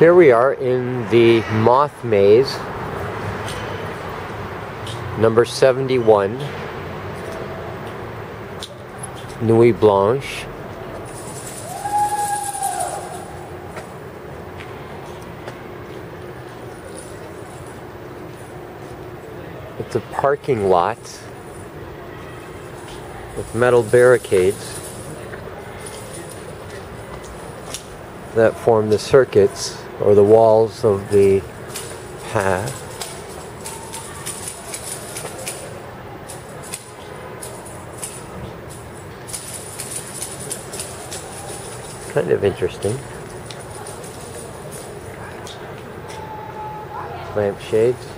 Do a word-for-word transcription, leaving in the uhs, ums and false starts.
Here we are in the Moth Maze, number seventy-one, Nuit Blanche. It's a parking lot with metal barricades that form the circuits or the walls of the path. Kind of interesting. Lampshades.